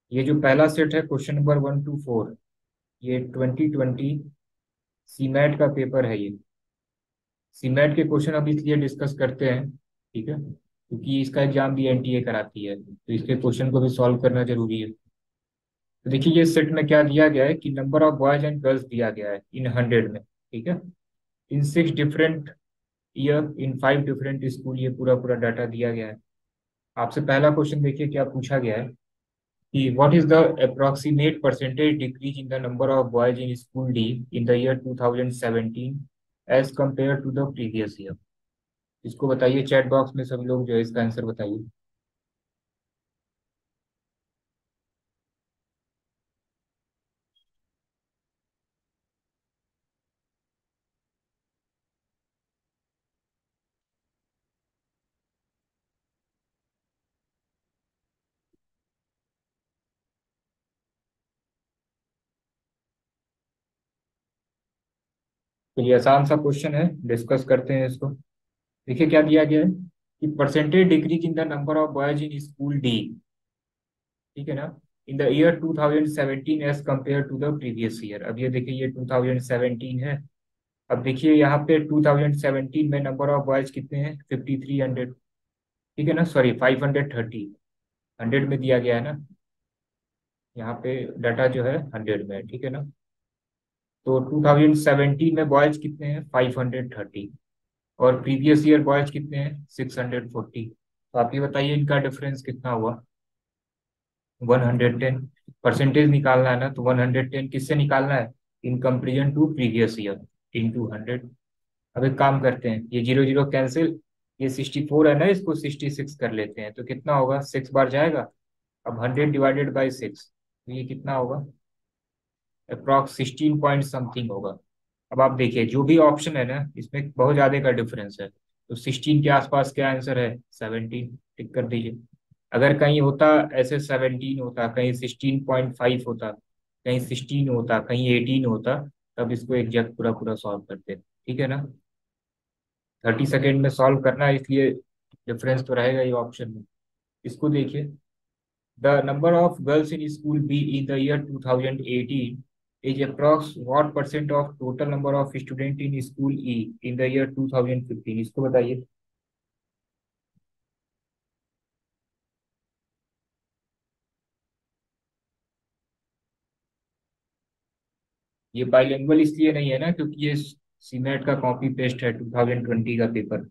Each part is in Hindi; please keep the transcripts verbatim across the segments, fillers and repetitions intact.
ये जो पहला सेट है question number one two four, ये ट्वेंटी ट्वेंटी सीमैट का पेपर है ये। सीमैट के क्वेश्चन अब इसलिए डिस्कस करते हैं, ठीक है, क्योंकि इसका एग्जाम भी एनटीए कराती है, तो इसके क्वेश्चन को भी सॉल्व करना जरूरी है। तो देखिए ये सेट में क्या दिया गया है कि number of boys and girls दिया गया है इन हंड्रेड में, ठीक है, in six different year in five different school, ये पूरा पूरा डाटा दिया गया है। आपसे पहला क्वेश्चन देखिए क्या पूछा गया है कि what is the approximate percentage decrease in the number of boys in school D in the year two thousand seventeen as compare to the previous year. इसको बताइए, चैट बॉक्स में सभी लोग जो है इसका आंसर बताइए। तो ये आसान सा क्वेश्चन है, डिस्कस करते हैं इसको। देखिए क्या दिया गया है कि percentage decrease in the number of boys in school D, ठीक है ना, in the year two thousand seventeen as compare to the previous year. अब ये देखिए ये टू थाउजेंड सेवेंटीन है। अब देखिए यहाँ पे टू थाउजेंड सेवेंटीन में नंबर ऑफ बॉयज कितने हैं, फिफ्टी थ्री हंड्रेड, ठीक है ना, sorry five hundred thirty, hundred में दिया गया है ना, यहाँ पे डाटा जो है हंड्रेड में है, ठीक है ना। तो टू थाउजेंड सेवेंटीन में बॉयज कितने हैं, फाइव हंड्रेड थर्टी, और प्रीवियस ईयर बॉयज कितने हैं, सिक्स हंड्रेड फोर्टी। तो आप ये बताइए इनका डिफरेंस कितना हुआ, वन हंड्रेड टेन। परसेंटेज निकालना है ना, तो वन हंड्रेड टेन किससे निकालना है, in comparison to previous year in two hundred. अब एक काम करते हैं, ये जीरो जीरो कैंसिल, ये सिक्सटी फोर है ना, इसको सिक्सटी सिक्स कर लेते हैं, तो कितना होगा, सिक्स बार जाएगा। अब हंड्रेड डिवाइडेड बाई सिक्स, तो ये कितना होगा, अप्रॉक्स सिक्सटीन पॉइंट समथिंग होगा। अब आप देखिए जो भी ऑप्शन है ना इसमें बहुत ज्यादा का डिफरेंस है, तो सिक्सटीन के आसपास क्या आंसर है, सेवनटीन, टिक कर दीजिए। अगर कहीं होता ऐसे सेवनटीन होता, कहीं सिक्सटीन पॉइंट फाइव होता, कहीं सिक्सटीन होता, कहीं एटीन होता, तब इसको एग्जैक्ट पूरा पूरा सॉल्व करते, ठीक है ना। थर्टी सेकेंड में सॉल्व करना है, इसलिए डिफरेंस तो रहेगा ये ऑप्शन में। इसको देखिए, the number of girls in school B in the year two thousand eighteen is approx what percent of total number of student in school E in the year two thousand fifteen. इसको बताइए। ये बाइलिंगुअल इसलिए नहीं है ना क्योंकि ये सीमेट का कॉपी पेस्ट है टू थाउजेंड ट्वेंटी का पेपर।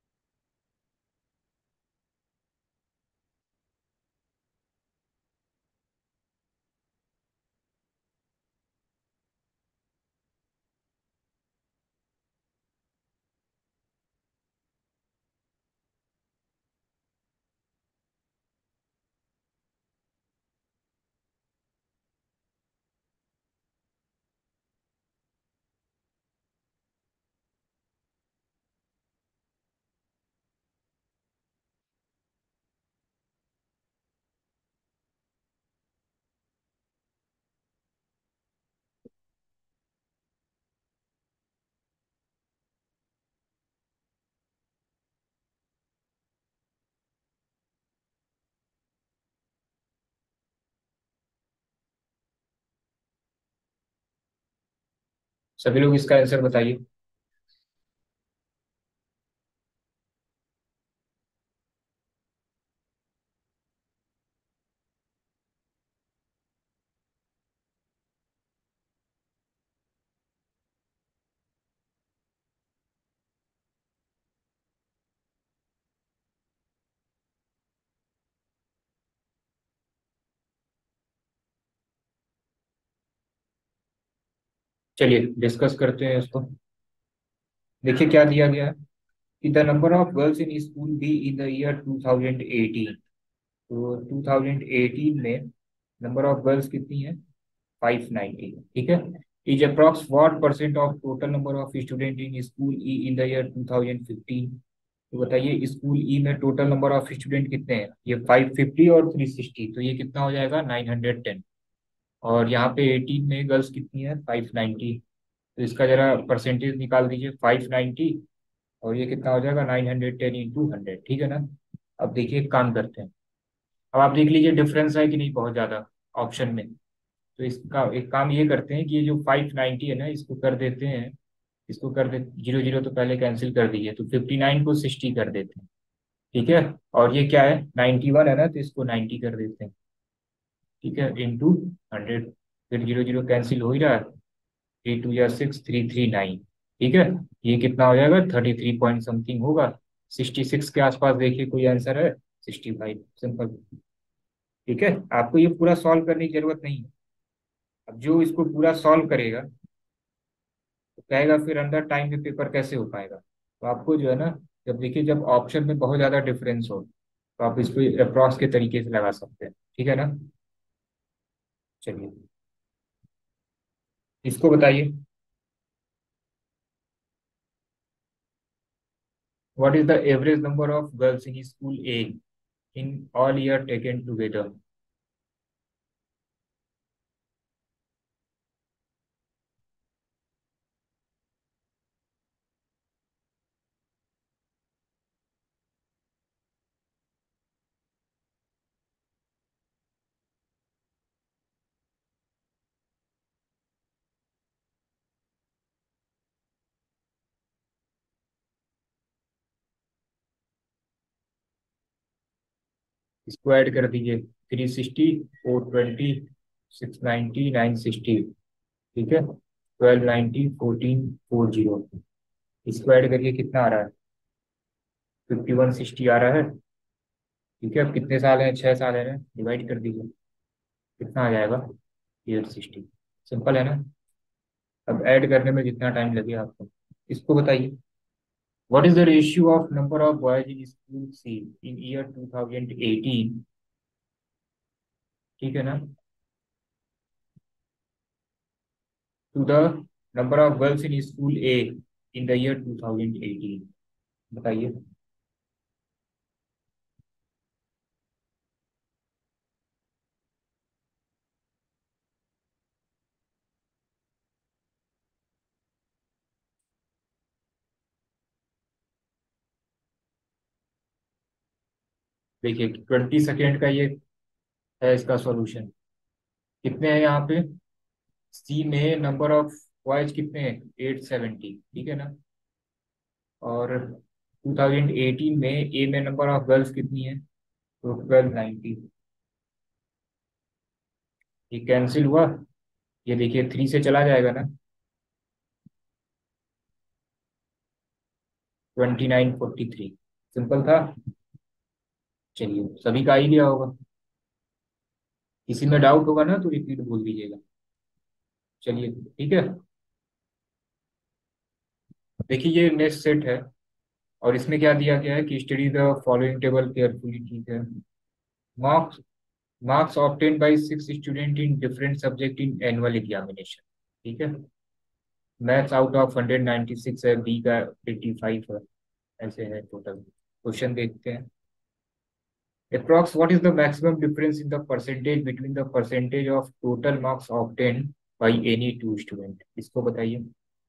सभी लोग इसका आंसर बताइए। चलिए डिस्कस करते हैं इसको। देखिए क्या दिया गया है कि the number of girls in school B in the year two thousand eighteen. तो टू थाउजेंड एटीन में नंबर ऑफ गर्ल्स कितनी है, फाइव नाइनटी, ठीक है। Is approx what percent of total number of student in school E in the year two thousand fifteen. तो बताइए स्कूल ई में टोटल नंबर ऑफ स्टूडेंट कितने हैं, ये फाइव फिफ्टी और थ्री सिक्सटी, तो ये कितना हो जाएगा, नाइन हंड्रेड टेन। और यहाँ पे एटीन में गर्ल्स कितनी है, फाइव नाइनटी, तो इसका जरा परसेंटेज निकाल दीजिए, फाइव नाइनटी, और ये कितना हो जाएगा, nine hundred ten into hundred, ठीक है ना। अब देखिए एक काम करते हैं, अब आप देख लीजिए डिफरेंस है कि नहीं बहुत ज्यादा। ऑप्शन में। तो इसका एक काम ये करते हैं कि ये जो फाइव नाइन्टी है ना, इसको कर देते हैं, इसको कर दे, जीरो जीरो तो पहले कैंसिल कर दीजिए, तो फिफ्टी नाइन को सिक्सटी कर देते हैं। ठीक है। और ये क्या है, नाइन्टी वन है ना, तो इसको नाइन्टी कर देते हैं। ठीक है, इंटू हंड्रेड। फिर जीरो जीरो कैंसिल हो ही रहा है, थ्री टू या सिक्स, थ्री थ्री नाइन। ठीक है। ये कितना हो जाएगा, थर्टी थ्री पॉइंट समथिंग होगा। सिक्सटी सिक्स के आसपास देखिए कोई आंसर है, सिक्सटी फाइव, सिंपल। ठीक है, आपको ये पूरा सॉल्व करने की जरूरत नहीं है। अब जो इसको पूरा सॉल्व करेगा तो कहेगा फिर अंदर टाइम में पेपर कैसे हो पाएगा। तो आपको जो है ना, जब देखिए जब ऑप्शन में बहुत ज्यादा डिफरेंस हो, तो आप इसको अप्रॉक्स के तरीके से लगा सकते हैं। ठीक है ना। चलिए, इसको बताइए। What is the average number of girls in school A in all year taken together. इसको ऐड कर दीजिए, three sixty, four twenty, six ninety, nine sixty. ठीक है, twelve ninety, fourteen four zero. इसको ऐड करिए, कितना आ रहा है, फिफ्टी वन सिक्सटी आ रहा है। ठीक है, अब कितने साल हैं, छह साल है ना, डिवाइड कर दीजिए, कितना आ जाएगा, एट सिक्सटी। सिंपल है ना। अब ऐड करने में जितना टाइम लगे आपको, इसको बताइए। What is the ratio of number of boys in school C in year two thousand eighteen. ठीक है ना, to the number of girls in school A in the year two thousand eighteen. बताइए। देखिए, ट्वेंटी सेकेंड का ये है इसका सॉल्यूशन। कितने हैं यहाँ पे, सी में नंबर ऑफ बॉयज कितने हैं, एट सेवेंटी। ठीक है ना। और टू थाउजेंड एटीन में ए में नंबर ऑफ गर्ल्स कितनी है, तो ट्वेल्व नाइन्टी। ये कैंसिल हुआ, ये देखिए थ्री से चला जाएगा ना, twenty nine forty three. Simple था। चलिए, सभी का आइडिया होगा। किसी में डाउट होगा ना तो रिपीट बोल दीजिएगा। चलिए, ठीक है। देखिए, ये नेक्स्ट सेट है, और इसमें क्या दिया गया है कि study the following table carefully. ठीक है। Marks marks obtain by six student in different subject in annual examination. ठीक है। Maths out of hundred ninety six है, बी का एट्टी फाइव है, ऐसे है टोटल। क्वेश्चन देखते हैं। Approx, what is the maximum difference in the percentage between the percentage of total marks obtained by any two student? इसको बताइए।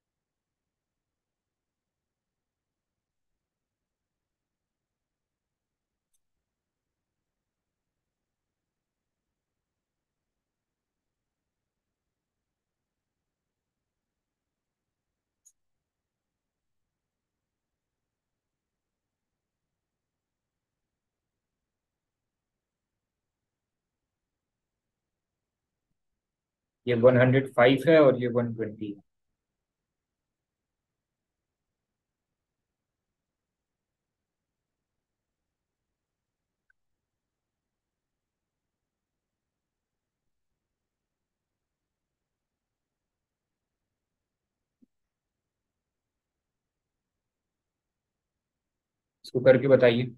ये वन हंड्रेड फाइव है और ये वन ट्वेंटी है। इसको करके बताइए।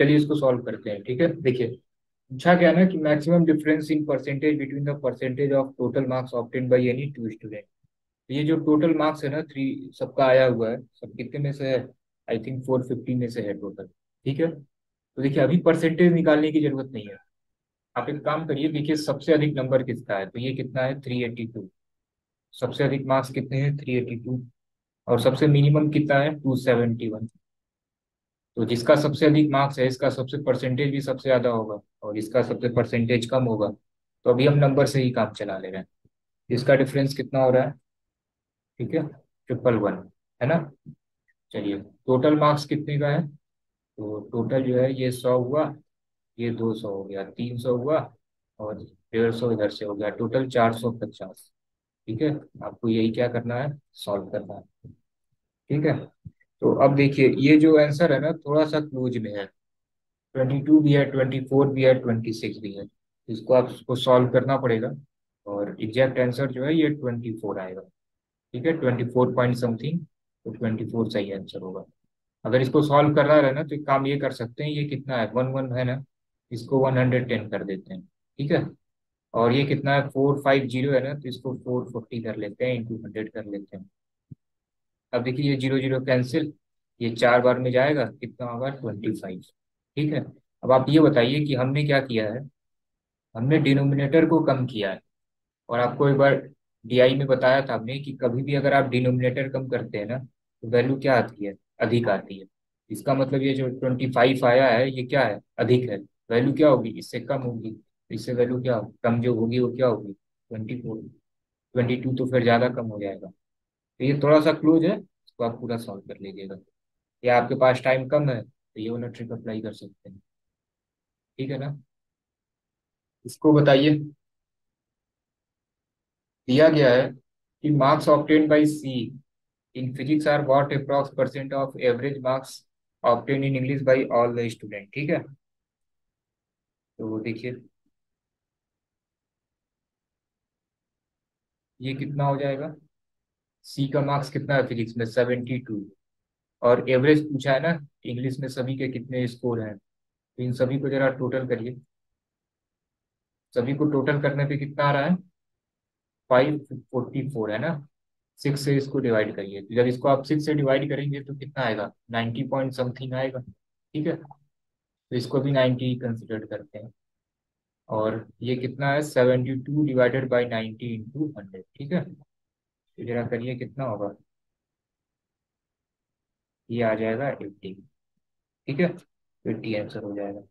चलिए इसको सॉल्व करते हैं, ठीक है। देखिए पूछा क्या ना कि maximum difference in percentage between the percentage of total marks obtain by any two student. ये जो टोटल मार्क्स है ना, थ्री सबका आया हुआ है, सब कितने में से है, आई थिंक फोर फिफ्टी में से है टोटल, ठीक है। तो देखिए अभी परसेंटेज निकालने की जरूरत नहीं है। आप एक काम करिए, देखिए सबसे अधिक नंबर किसका है, तो ये कितना है, थ्री एट्टी टू। सबसे अधिक मार्क्स कितने हैं, थ्री एट्टी टू। और सबसे मिनिमम कितना है, टू सेवेंटी वन। तो जिसका सबसे अधिक मार्क्स है इसका सबसे परसेंटेज भी सबसे ज्यादा होगा, और इसका सबसे परसेंटेज कम होगा। तो अभी हम नंबर से ही काम चला ले रहे हैं। इसका डिफरेंस कितना हो रहा है, ठीक है, ट्रिपल वन, है ना। चलिए टोटल मार्क्स कितने का है, तो टोटल जो है ये सौ हुआ, ये दो सौ हो गया, तीन सौ हुआ, और डेढ़ सौ इधर से हो गया, टोटल चार सौ पचास। ठीक है, आपको यही क्या करना है, सॉल्व करना है, ठीक है। तो अब देखिए ये जो आंसर है ना थोड़ा सा क्लोज में है, ट्वेंटी टू भी है, ट्वेंटी फोर भी है, ट्वेंटी सिक्स भी है। इसको आपको सॉल्व करना पड़ेगा, और एग्जैक्ट आंसर जो है ये ट्वेंटी फोर आएगा, ठीक है, ट्वेंटी फोर पॉइंट समथिंग। तो ट्वेंटी फोर सही आंसर होगा। अगर इसको सॉल्व करना रहे ना तो एक काम ये कर सकते हैं, ये कितना है, वन वन है ना, इसको वन हंड्रेड टेन कर देते हैं, ठीक है। और ये कितना है, फोर फाइव जीरो है ना, तो इसको फोर फोर्टी कर लेते हैं, इंटू हंड्रेड कर लेते हैं। अब देखिए ये जीरो जीरो कैंसिल, ये चार बार में जाएगा, कितना होगा, ट्वेंटी फाइव। ठीक है। अब आप ये बताइए कि हमने क्या किया है, हमने डिनोमिनेटर को कम किया है। और आपको एक बार डीआई में बताया था हमने कि कभी भी अगर आप डिनोमिनेटर कम करते हैं ना तो वैल्यू क्या आती है, अधिक आती है। इसका मतलब ये जो ट्वेंटी फाइव आया है ये क्या है, अधिक है। वैल्यू क्या होगी, इससे कम होगी, तो इससे वैल्यू क्या होगी, कम जो होगी वो क्या होगी, ट्वेंटी फोर। ट्वेंटी टू तो फिर ज्यादा कम हो जाएगा। तो ये थोड़ा सा क्लोज है, इसको आप पूरा सॉल्व कर लीजिएगा। या आपके पास टाइम कम है तो ये वाला ट्रिक अप्लाई कर सकते हैं, ठीक है ना। इसको बताइए, दिया गया है कि marks obtain by C in physics are what approx percent of average marks obtained in English by all the student, ठीक है। तो देखिए ये कितना हो जाएगा, सी का मार्क्स कितना है फिजिक्स में, सेवेंटी टू। और एवरेज पूछा है ना, इंग्लिश में सभी के कितने स्कोर हैं, तो इन सभी को जरा टोटल करिए। सभी को टोटल करने पे कितना आ रहा है, फाइव फोर्टी फोर, है ना। सिक्स से इसको डिवाइड करिए, तो जब इसको आप सिक्स से डिवाइड करेंगे तो कितना आएगा, नाइन्टी पॉइंट समथिंग आएगा, ठीक है। तो इसको भी नाइन्टी कंसिडर करते हैं। और ये कितना है, seventy two divided by ninety into hundred, ठीक है। तो जरा करिए कितना होगा, ये आ जाएगा एट्टी, ठीक है। एट्टी आंसर हो जाएगा।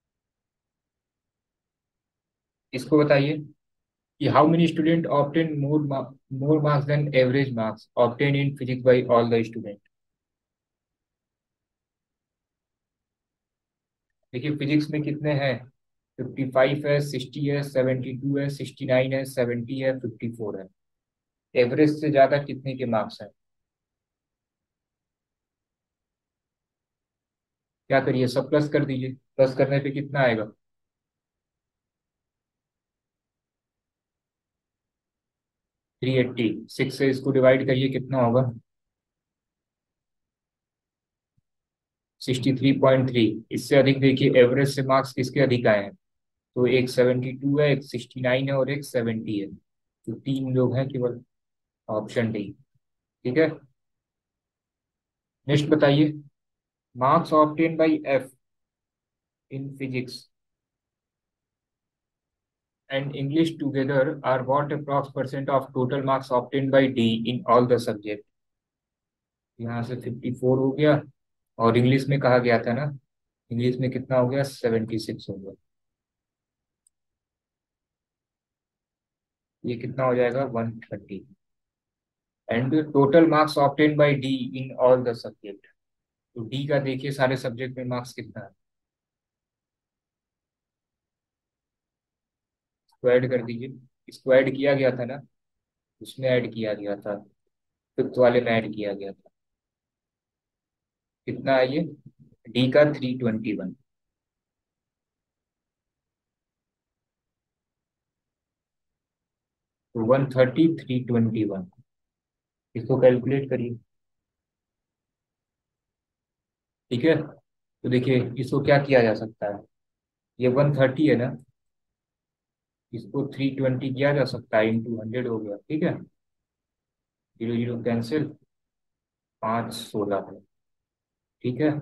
इसको बताइए कि how many student obtain more more marks than average marks obtain in physics by all the student. देखिए फिजिक्स में कितने हैं, फिफ्टी फाइव है, सिक्सटी है, सेवेंटी टू है, सिक्सटी नाइन है, सेवेंटी है, फिफ्टी फोर है। एवरेज से ज्यादा कितने के मार्क्स हैं, क्या करिए, सब प्लस कर दीजिए, प्लस करने पे कितना आएगा, थ्री एट्टी। सिक्स से इसको डिवाइड करिए कितना होगा, सिक्सटी थ्री पॉइंट थ्री। इससे अधिक देखिए एवरेज से मार्क्स किसके अधिक आए हैं, तो एक सेवेंटी टू है, एक सिक्सटी नाइन है, और एक सेवेंटी है। तो तीन लोग हैं केवल, ऑप्शन डी, ठीक है। नेक्स्ट बताइए, marks obtain by F in physics and English together are what approx percent of total marks obtain by D in all the subject. यहाँ से फिफ्टी फोर हो गया, और इंग्लिश में कहा गया था ना, इंग्लिश में कितना हो गया, सेवेंटी सिक्स हो गया। ये कितना हो जाएगा, one thirty. And total marks obtain by D in all the subject. तो डी का देखिए सारे सब्जेक्ट में मार्क्स कितना है, इसको ऐड कर दीजिए। इसको ऐड किया गया था ना, उसमें ऐड किया गया था, फिफ्थ वाले में ऐड किया गया था। कितना है ये, डी का थ्री ट्वेंटी वन। तो one thirty, three twenty one, इसको कैलकुलेट करिए, ठीक है। तो देखिए इसको क्या किया जा सकता है, ये वन थर्टी है ना, इसको थ्री ट्वेंटी किया जा सकता है, इंटू हंड्रेड हो गया, ठीक है। जीरो जीरो कैंसिल, पाँच सोलह है, ठीक है।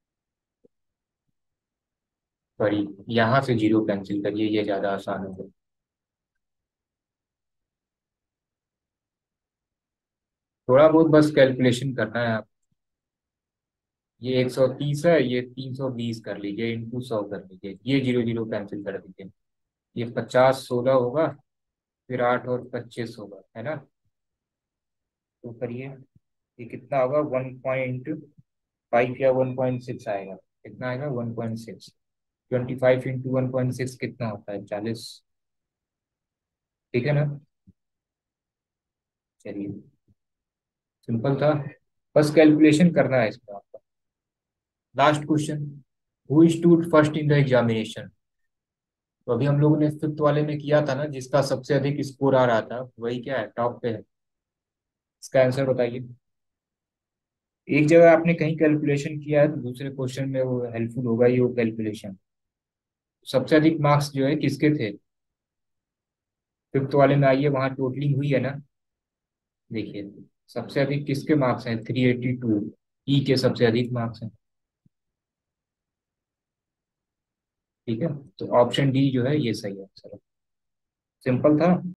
सॉरी, यहाँ से जीरो कैंसिल करिए, ये ज्यादा आसान होगा। थोड़ा बहुत बस कैलकुलेशन करना है आप। ये एक सौ तीस है, ये तीन सौ बीस कर लीजिए, इंटू सौ कर लीजिए, ये जीरो जीरो कैंसिल कर दीजिए। ये पचास सोलह होगा, फिर आठ और पच्चीस होगा, है ना। तो करिए, ये कितना होगा, वन पॉइंट फाइव या वन पॉइंट सिक्स आएगा। कितना आएगा, one point six. Twenty five into one point six कितना होता है, चालीस। ठीक है ना। चलिए, सिंपल था, बस कैलकुलेशन करना है इसका आपका। Last question, who stood first in the examination. तो अभी हम लोगों ने फिफ्थ वाले में किया था ना, जिसका सबसे अधिक स्कोर आ रहा था वही क्या है, टॉप पे है। इसका आंसर बताइए। एक जगह आपने कहीं कैलकुलेशन किया है तो दूसरे क्वेश्चन में वो हेल्पफुल होगा ही वो कैलकुलेशन। सबसे अधिक मार्क्स जो है किसके थे, फिफ्थ वाले में आइए, वहां टोटलिंग हुई है ना। देखिए, सबसे अधिक किसके मार्क्स हैं, थ्री एटी टू। ई के सबसे अधिक मार्क्स हैं। ठीक है, तो ऑप्शन डी जो है ये सही आंसर है। सिंपल था।